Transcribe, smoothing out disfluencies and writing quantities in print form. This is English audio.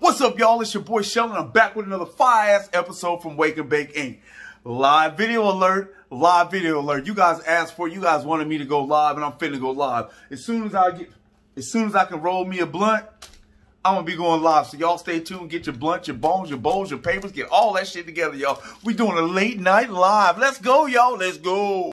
What's up, y'all? It's your boy Sheldon. I'm back with another fire-ass episode from Wake and Bake Inc. Live video alert, live video alert. You guys asked for it. You guys wanted me to go live, and I'm finna go live. As soon as I can roll me a blunt, I'm gonna be going live. So y'all stay tuned. Get your blunt, your bones, your bowls, your papers. Get all that shit together, y'all. We doing a late night live. Let's go, y'all. Let's go.